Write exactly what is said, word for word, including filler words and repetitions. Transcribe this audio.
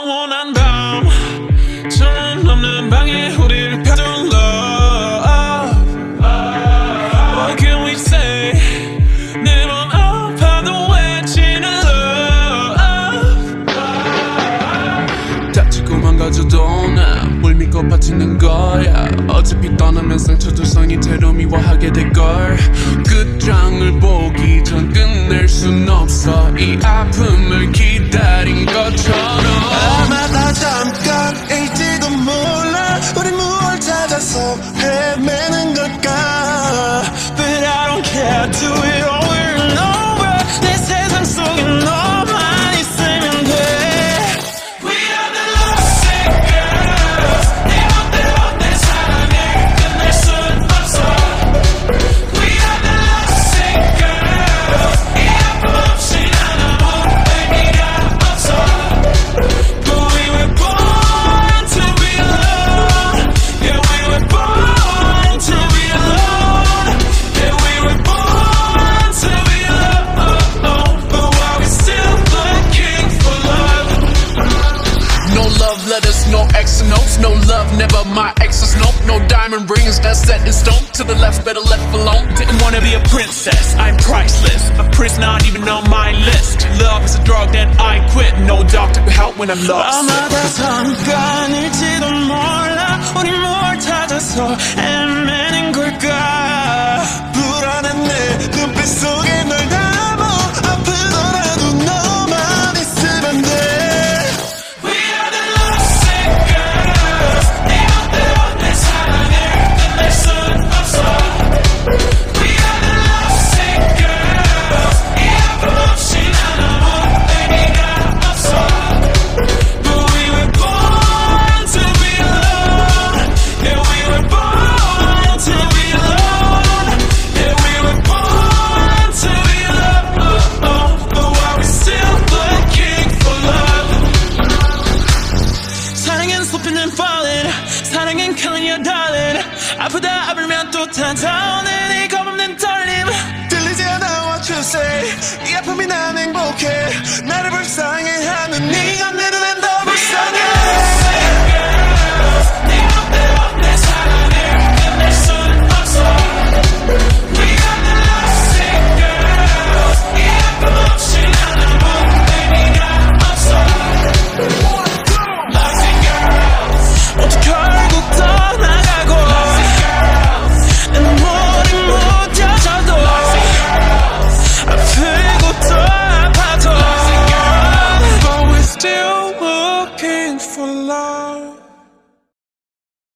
영원한 밤 전 없는 방에 우리를 펴둔 love. What can we say? 매번 아파도 외치는 love. 다치고 망가져도 나 뭘 믿고 버티는 거야. 어차피 떠나면 상처 두성이 채로 미워하게 될걸. 끝장을 보기 전 끝낼 순 없어. 이 아픔을 기다린 것처럼. 아마 다 잠깐일지도 몰라. 우리 무얼 찾아서 헤매는 걸까. But I don't care. Do it over and over. 내 세상 속에 너만 있으면 돼. We are the lovesick girls. 네 멋대로 내 사랑을 끝낼 순 없어. We are the lovesick girls. 이 아픔 없이 난 아무 의미가 없어. But we were born to be alone. Yeah, we were born to be alone. Yeah, we were born to be alone. But while we still looking for love. No love letters, no X and O's. No love, never my exes, nope. No diamond rings, that's set in stone. To the left, better left alone. Didn't wanna be a princess, I'm priceless. A prince not even on my list. Love is a drug that I quit. No doctor could help when I'm lost. 아마 다 잠깐일지도 몰라. 우리 뭘 찾아서 헤매는 걸까. 불안한 내 눈빛 속에 널 담아. 아프더라도 너만 있으면 돼. We are the lovesick girls. 네 멋대로 내 사랑을 끝낼 순 없어. We are the lovesick girls. 이 아픔 없이 난 아무 의미가 없어. But we were born to be alone. Yeah, we were born to be alone. Yeah, we were born to be alone. But while we still looking for love. 사랑은 쏟히는 falling. 사랑은 killing your darling. 아프다 아프면 또 찾아오는 이 겁없는 떨림. 들리지 않아 what you say. 이 아픔이 난 행복해. 나를 불쌍해하는 네가 내 눈엔 더 불쌍해. 네 멋대로 내 사랑을 끝낼 순 없어. We are the lovesick girls. 이 아픔 없이 난 아무 의미가 없어. Lovesick girls. 모두 결국 떠나가고 내 눈물이 묻혀져도 아프고 또 아파도 But we're still looking for love.